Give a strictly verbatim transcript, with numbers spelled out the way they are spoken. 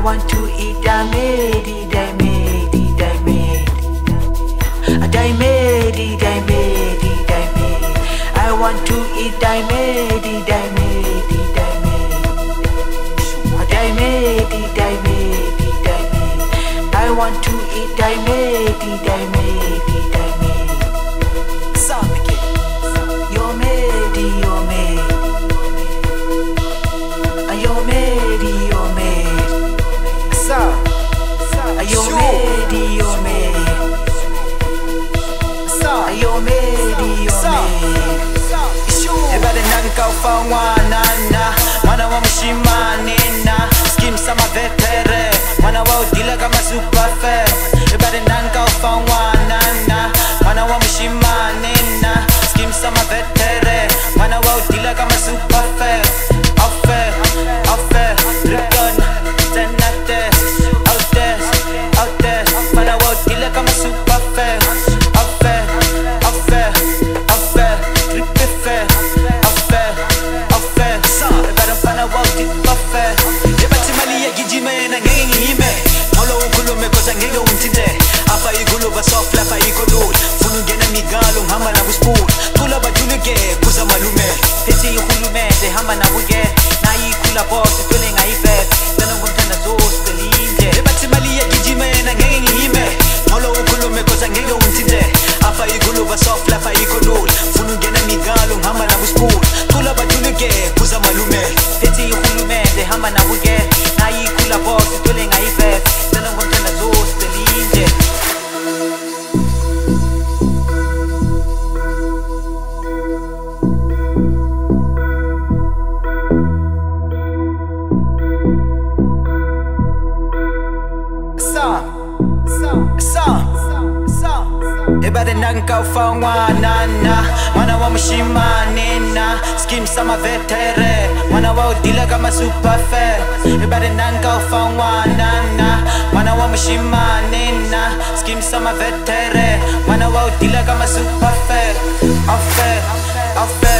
want to eat daimedi, daimedi, daimedi. Daimedi, daimedi, daimedi. I want to eat daimedi, daimedi, daimedi. Daimedi, daimedi, daimedi. I want to eat daimedi, daimedi, daimedi. Samike, yomedi, yomedi. Yomedi, yomedi. Sa, yomedi, yomedi. Yomedi, yomedi. Ebade nanka ufawa nana, mwana wa mshimani na skim sama vetere, mwana wa udila kama super fair. Ebade nanka ufawa nana, mwana wa mshimani na skim sama vetere, mwana wa udila kama super fair. Affair, affair, return, tenate, out there, out there, mwana wa udila kama super fair. Affair, affair, affair, triple fair. Affair, affair, ebade mfana wa udila fair. Ebati mali ya gijime na ngengi ime, molo ukulume koza ngenge untinde. Apa igulu ba soft la pa ikolul, funu gena migalo hama na buspool. Tula ba tuluge kuza malume, peti ikulume de hama na buge. Na ikula boss tule nga ife, tana ngomtanda zos telinje. Ebati mali ya gijime na ngengi ime, molo ukulume koza ngenge untinde. Apa igulu ba soft la pa ikolul, funu gena migalo hama na buspool. Tula ba tuluge kuza malume, peti ikulume de hama na buge. Na ikula boss tule nga ife, tana ngomtanda zos telinje. Ebade nanka ufawa nana, mwana wa mshimani na skim sama vetere, mwana wa udila kama super fair. Ebade nanka ufawa nana, mwana wa mshimani na skim sama vetere, mwana wa udila kama super fair. Affair, affair.